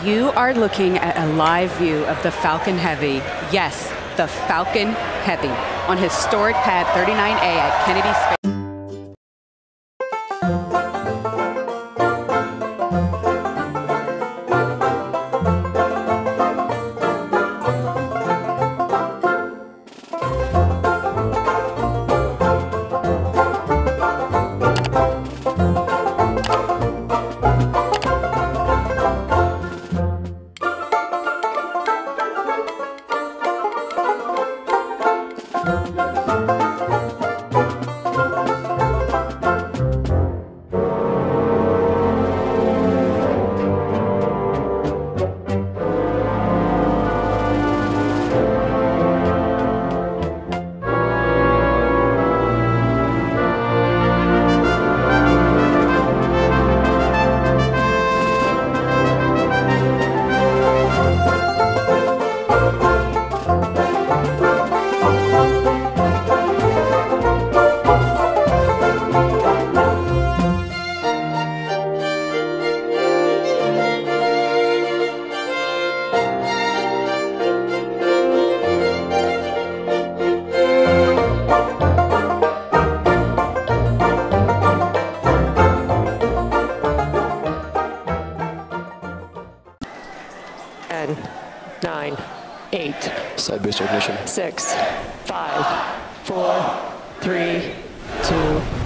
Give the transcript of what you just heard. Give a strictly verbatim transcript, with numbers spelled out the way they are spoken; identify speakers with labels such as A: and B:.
A: You are looking at a live view of the Falcon Heavy. Yes, the Falcon Heavy on historic pad thirty-nine A at Kennedy Space.
B: ten, nine, eight,
C: side booster ignition,
B: six, five, four, three, two,